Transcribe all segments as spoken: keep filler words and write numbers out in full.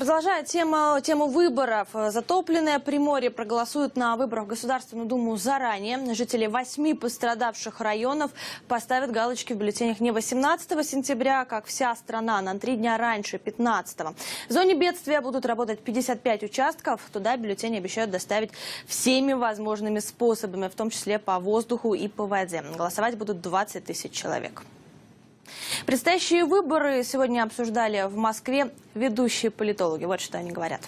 Продолжая тему, тему выборов. Затопленное Приморье проголосуют на выборах в Государственную Думу заранее. Жители восьми пострадавших районов поставят галочки в бюллетенях не восемнадцатого сентября, как вся страна, а на три дня раньше, пятнадцатого. В зоне бедствия будут работать пятьдесят пять участков. Туда бюллетени обещают доставить всеми возможными способами, в том числе по воздуху и по воде. Голосовать будут двадцать тысяч человек. Предстоящие выборы сегодня обсуждали в Москве ведущие политологи. Вот что они говорят.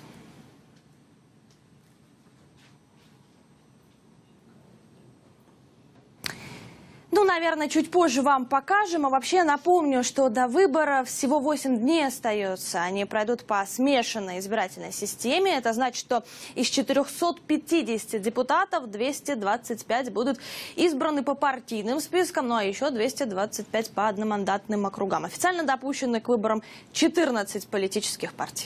Ну, наверное, чуть позже вам покажем. А вообще напомню, что до выборов всего восемь дней остается. Они пройдут по смешанной избирательной системе. Это значит, что из четырёхсот пятидесяти депутатов двести двадцать пять будут избраны по партийным спискам, ну а еще двести двадцать пять по одномандатным округам. Официально допущены к выборам четырнадцать политических партий.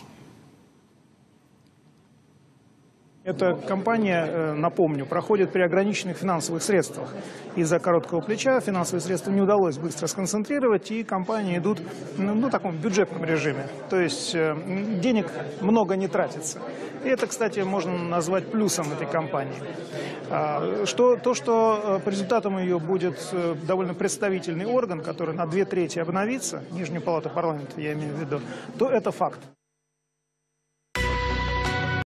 Эта кампания, напомню, проходит при ограниченных финансовых средствах. Из-за короткого плеча финансовые средства не удалось быстро сконцентрировать, и кампании идут ну, в таком бюджетном режиме. То есть денег много не тратится. И это, кстати, можно назвать плюсом этой кампании. Что, то, что по результатам ее будет довольно представительный орган, который на две трети обновится, Нижнюю палату парламента я имею в виду, то это факт.